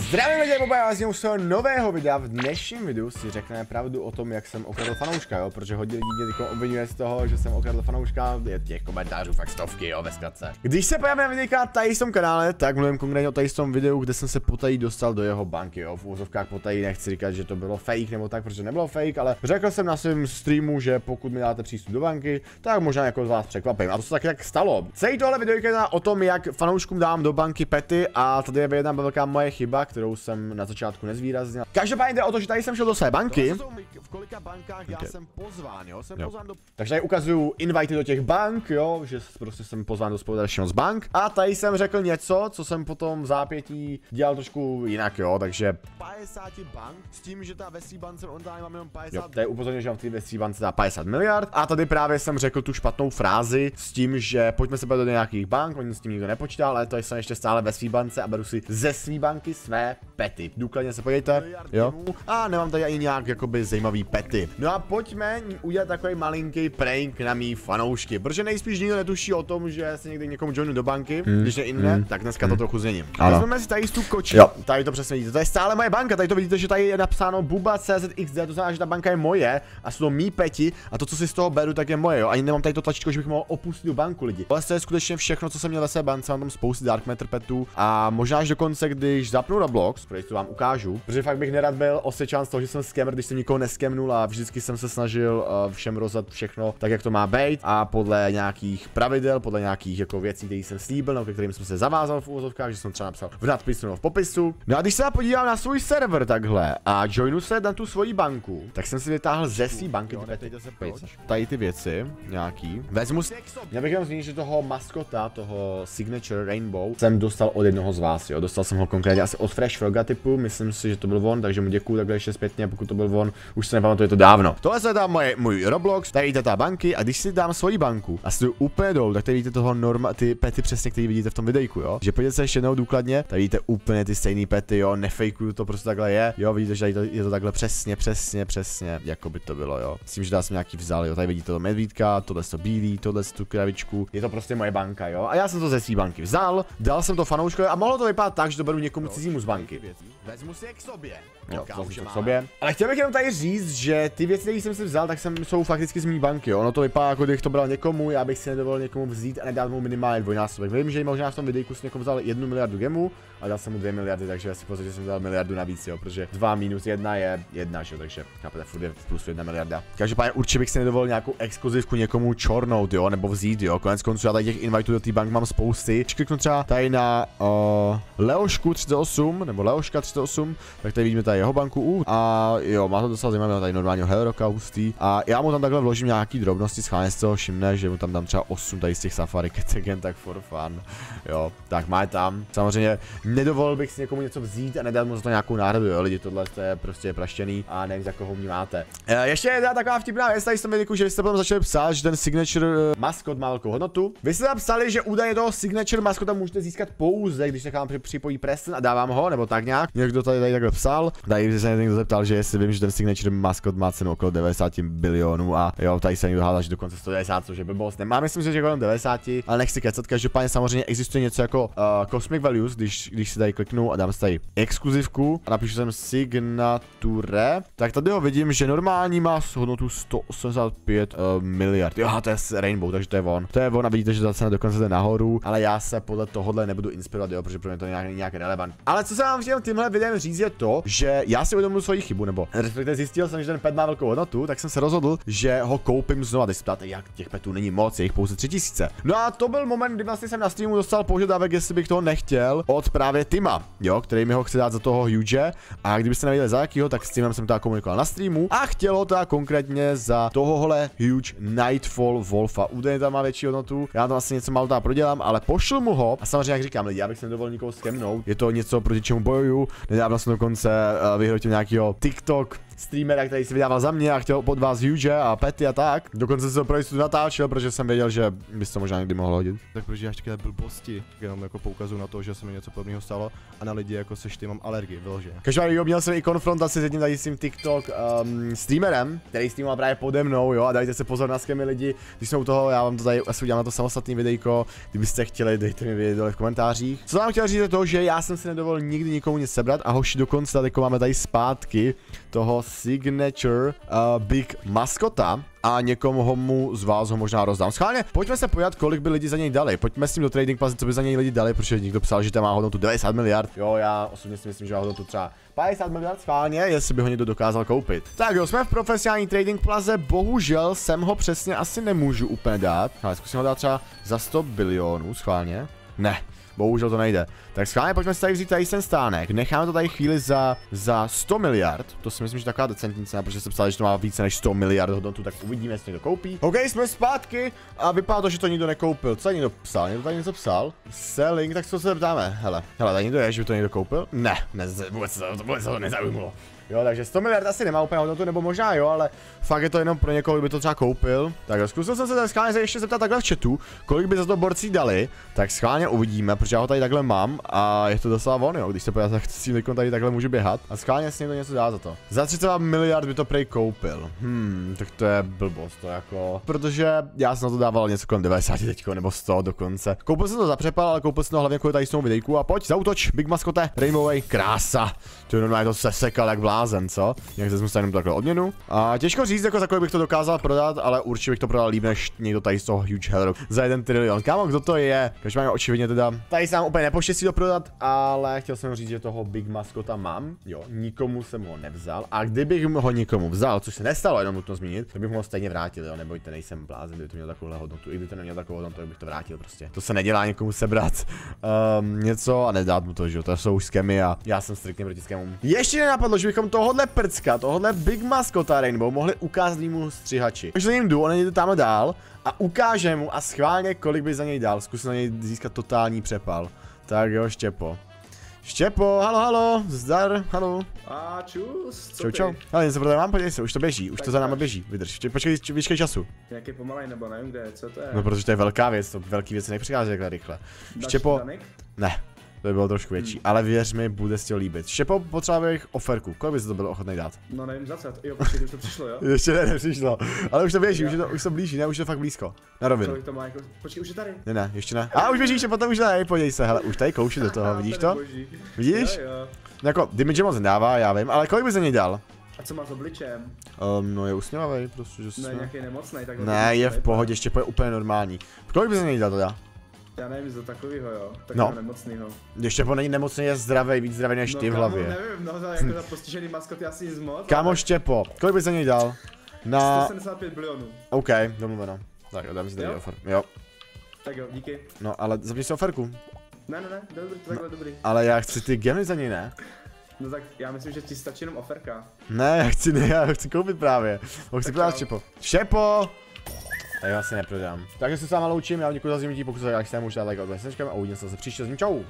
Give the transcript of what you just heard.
Zdravím lidi, vás už z toho nového videa. V dnešním videu si řekneme pravdu o tom, jak jsem okradl fanouška, jo, protože hodně lidí mě obvinuje z toho, že jsem okradl fanouška, je těch komentářů fakt stovky, jo, ve zkratce. Když se podíváme na videa tady v tom kanále, tak mluvím konkrétně o tady v tom videu, kde jsem se potají dostal do jeho banky, jo, v úvozovkách potají, nechci říkat, že to bylo fake nebo tak, protože nebylo fake, ale řekl jsem na svém streamu, že pokud mi dáte přístup do banky, tak možná jako z vás překvapím. A to se taky tak stalo. Celý tohle video je o tom, jak fanouškům dám do banky pety, a tady je jedna velká moje chyba, kterou jsem na začátku nezvýraznil. Každopádně jde o to, že tady jsem šel do své banky. V kolika bankách já jsem pozván, jo? Takže tady ukazuju invity do těch bank, jo, že prostě jsem pozván do společnosti z bank. A tady jsem řekl něco, co jsem potom v zápětí dělal trošku jinak, jo, takže 50 bank s tím, že ta ve svý bance on tady mám jenom 50. Jo, tady upozorňuji, že mám v té ve svý bance dá 50 miliard. A tady právě jsem řekl tu špatnou frázi s tím, že pojďme se bavit do nějakých bank, oni s tím nikdo nepočítal, ale to jsem ještě stále ve svý bance a beru si ze svý banky své pety. Důkladně se podívejte, jo. A nemám tady ani nějak jakoby zajímavý pety. No a pojďme udělat takový malinký prank na mý fanoušky, protože nejspíš nikdo netuší o tom, že se někdy někomu joinu do banky, když ne jinde, tak dneska to trochu změním. Vezmeme si tady tu koči. Jo, tady to přesně vidíte, to je stále moje banka, tady to vidíte, že tady je napsáno Buba.cz.xd, to znamená, že ta banka je moje a jsou to mý peti a to, co si z toho beru, tak je moje, jo. Ani nemám tady to tlačítko, že bych mohl opustit tu banku, lidi. Ale to je skutečně všechno, co jsem měl ve své bance, mám tam spousty Dark Matter petů a možná až dokonce, když zapnu Roblox, protože to vám ukážu, protože fakt bych nerad byl osvědčen z toho, že jsem scammer, když jsem nikoho neskemnul a vždycky jsem se snažil všem rozdat všechno tak, jak to má být a podle nějakých pravidel, podle nějakých jako věcí, které jsem slíbil, no, ke kterým jsem se zavázal v úvozovkách, že jsem třeba napsal v nadpisu nebo v popisu. No a když se podívám na svůj server takhle a joinu se na tu svoji banku, tak jsem si vytáhl ze své banky tady ty věci nějaký. Vezmu si, já bych jenom zmínil, že toho maskota, toho Signature Rainbow jsem dostal od jednoho z vás, jo. Dostal jsem ho konkrétně asi od Fresh Froga typu, myslím si, že to byl on, takže mu děkuju takhle ještě zpětně, pokud to byl on, už se nepamatuju, je to dávno. Tohle je tam můj Roblox, tady vidíte ta banky a když si dám svoji banku a si jdu úplně dolů, tak tady vidíte toho ty pety přesně, který vidíte v tom videjku, jo. Že podívejte se ještě jednou důkladně, tady vidíte úplně ty stejné pety, jo, nefejkuju to, prostě takhle je, jo, vidíte, že je to takhle přesně, jako by to bylo, jo. Myslím, že dá jsem nějaký vzal, jo, tady vidíte to medvídka, tohle to bílý, tohle tu kravičku, je to prostě moje banka, jo. A já jsem to ze své banky vzal, dal jsem to fanouškovi a mohlo to vypadat tak, že to beru někomu cizímu z banky. Vezmu si je k sobě. Jo, to k sobě. Ale chtěl bych jenom tady říct, že ty věci, které jsem si vzal, tak jsou fakticky z mý banky, jo. Ono to vypadá, jako kdybych to bral někomu, já bych si nedovolil někomu vzít a nedal mu minimálně dvojnásobek. Vím, že možná v tom videjku si někomu vzal 1 miliardu gemu a dal jsem mu 2 miliardy, takže si pozor, že jsem dal miliardu navíc, jo, protože 2 minus 1 je 1, že jo, takže chápete, furt je plus 1 miliarda. Každopádně určitě bych si nedovolil nějakou exkluzivku někomu čornout, jo, nebo vzít, jo. Konec konců já tady těch invitů do té banky mám spousty. Kliknu třeba tady na Leošku 38 nebo Leoška 38, tak tady vidíme tady jeho banku a jo, má to docela zajímavé, tady normálního Hellrocka hustý a já mu tam takhle vložím nějaký drobnosti, schválně z toho všimne, že mu tam dám třeba 8 tady z těch Safari Keten, tak for fun, jo, tak má je tam. Samozřejmě nedovolil bych si někomu něco vzít a nedal mu za to nějakou náhradu, jo, lidi, tohle je prostě praštěný a nevím, za koho vnímáte. Ještě jedna taková vtipná věc, tady jsem věděl, že vy jste potom začali psát, že ten signature maskot má velkou hodnotu. Vy jste tam psali, že údaje toho signature maskota můžete získat pouze, když nechám připojí Preston a dávám ho, nebo tak nějak. Někdo tady takhle psal. Tady se někdo zeptal, že jestli vím, že ten signature maskot má cenu okolo 90 bilionů a jo, tady se někdo hádá, že dokonce 190, což je blbost. Nemá, myslím si, že kolem 90, ale nechci kecat. Každopádně samozřejmě existuje něco jako Cosmic Values, když si tady kliknu a dám si tady exkluzivku a napíšu sem signature, tak tady ho vidím, že normální má hodnotu 185 miliard. Jo, to je Rainbow, takže to je on. To je on a vidíte, že ta cena dokonce jde nahoru, ale já se podle tohohle nebudu inspirovat, jo, protože pro mě to je nějak relevant. Ale co se vám chtěl tímhle videem říct je to, že já si uvědomuji svoji chybu, nebo respektive zjistil jsem, že ten pet má velkou hodnotu, tak jsem se rozhodl, že ho koupím znova. Teď se ptáte, jak těch petů není moc, je jich pouze 3000. No a to byl moment, kdy vlastně jsem na streamu dostal požadavek, jestli bych toho nechtěl od právě Tima, jo, který mi ho chce dát za toho huge. A kdybyste nevěděli za jakýho, tak s Timem jsem teda komunikoval na streamu a chtěl ho teda konkrétně za tohohle huge Nightfall Wolfa. Údajně tam má větší hodnotu, já tam asi něco málo teda prodělám, ale pošlu mu ho a samozřejmě jak říkám lidi, já bych se nedovolil nikoho skemnout. Je to něco, proti čemu bojuju. Nedávno jsem dokonce vyhrotil nějakýho TikTok streamera, který si vydával za mě a chtěl pod vás huge a pety a tak. Dokonce se to pro jistotu natáčel, protože jsem věděl, že bys to možná někdy mohl hodit. Tak protože já takové blbosti, jenom jako poukazuju na to, že se mi něco podobného stalo a na lidi jako seš ty mám alergii, vyloženě. Každopádně měl jsem i konfrontaci s jedním tady s tím TikTok streamerem, který streamoval právě pode mnou, jo, a dajte se pozor na skemy lidi, když jsou u toho, já vám to tady asi udělám na to samostatný videjko, kdybyste chtěli, dejte mi vědět dole v komentářích. Co vám chtěl říct je to, že já jsem si nedovolil nikdy nikomu nic sebrat a hoši dokonce tady máme tady zpátky toho signature Big Maskota. A někomu mu z vás ho možná rozdám. Schválně, pojďme se podívat, kolik by lidi za něj dali. Pojďme s tím do Trading Plaza, co by za něj lidi dali, protože někdo psal, že tam má hodnotu 90 miliard. Jo, já osobně si myslím, že má hodnotu třeba 50 miliard schválně, jestli by ho někdo dokázal koupit. Tak jo, jsme v profesionální Trading Plaze, bohužel jsem ho přesně asi nemůžu úplně dát. Ale zkusím ho dát třeba za 100 bilionů, schválně. Ne. Bohužel to nejde. Tak schválně pojďme si tady vzít tady ten stánek. Necháme to tady chvíli za 100 miliard. To si myslím, že taková decentní cena, protože se psali, že to má více než 100 miliard hodnotu, tak uvidíme, jestli někdo koupí. OK, jsme zpátky a vypadá to, že to nikdo nekoupil. Co tady někdo psal? Někdo tady něco psal? Selling, tak co se ptáme? Hele, tady někdo je, že by to někdo koupil? Ne, vůbec to nezaujímalo. Jo, takže 100 miliard asi nemá úplně hodnotu, nebo možná jo, ale fakt je to jenom pro někoho, kdo by to třeba koupil. Tak jo, zkusil jsem se tady schválně ještě zeptat takhle v chatu, kolik by za to borci dali, tak schválně uvidíme, protože já ho tady takhle mám a je to docela von, jo, když se podíváte, tak s tím tady takhle může běhat a schválně si někdo něco dá za to. Za 32 miliard by to prej koupil. Tak to je blbost, to jako, protože já jsem na to dával něco kolem 90 teďko, nebo 100 dokonce. Koupil jsem to za přepal, ale koupil jsem to hlavně kvůli tady s tou videjku a pojď, zautoč, Big Maskote, Rainbowway, krása. To je normálně to sesekal jak blázen, co? Jak se jenom takhle odměnu. A těžko říct, jako za kolik bych to dokázal prodat, ale určitě bych to prodal líp než někdo tady z toho huge hell za 1 trilion. Kámo, kdo to je? Každopádně očividně teda. Tady se nám úplně nepoštěstí to prodat, ale chtěl jsem říct, že toho Big Maskota mám. Jo, nikomu jsem ho nevzal. A kdybych ho nikomu vzal, což se nestalo, jenom nutno zmínit, tak bych ho stejně vrátil, jo, nebojte, nejsem blázen, kdyby to mělo takovou hodnotu. I kdyby to nemělo takovou hodnotu, tak bych to vrátil prostě. To se nedělá někomu sebrat něco a nedát mu to, že jo. To jsou už skemy a já jsem striktně proti skemům. Ještě nenapadlo, že bychom tohle prcka, tohle Big Maskota Rainbow mohli ukázat mu střihači. Takže za ním jdu, on jde tam dál a ukáže mu a schválně, kolik by za něj dal. Zkus na něj získat totální přepal. Tak jo, Štěpo. Štěpo, halo, zdar, halo. A čus, co čau, čau. Ale něco pro tady mám, podívej se, už to běží, už to za náma běží. Vydrž, počkej času. Nějaký pomalej nebo nevím kde, co to je? No protože to je velká věc, to velký věci nepřichází takhle rychle. Štěpo, ne. To by bylo trošku větší, ale věř mi, bude si to líbit. Štěpo, potřeboval bych oferku, kolik by se to bylo ochotný dát? No nevím za co, jo, počkej, už to přišlo, jo? Ještě nepřišlo, ale už to běží, už to blíží, ne, už je to fakt blízko. Na rovinu. Kolik to má jako, počkej, už je tady. Ne, ještě ne. A už běží, ještě potom už ne, podívej se, hele, už tady kouši do toho, vidíš to? Vidíš? Jo. Jako, damage moc nedává, já vím, ale kolik by za něj dal? A co má s obličem? No je usměvavý, prostě, že Ne, nějaký nemocnej, tak. Ne, je v pohodě, Štěpo je úplně normální. Kolik by za něj dal teda? Já nevím, za takovýho, jo, no. Nemocnýho. Štěpo není nemocný, je zdravý, víc zdravý než ty v hlavě. Nevím, no, jako za postižený maskot asi nic moc. Kámo, Štěpo, kolik by za něj dal? Na 175 bilionů. OK, domluveno. Tak jo, dám si tady ofer. Jo. Tak jo, díky. No, ale zapni si oferku. Ne, dobrý, to takhle dobrý. Ale já chci ty gemy za něj, ne? No tak já myslím, že ti stačí jenom oferka. Ne, já ho chci koupit právě. Ho chci prodat, Štěpo. Štěpo! Já ho asi neprodám. Takže se s váma loučím, já vám děkuji za zimnutí, pokud se tak chcete, můžete dát like a odběr a uvidíme se zase příště s ním, čau!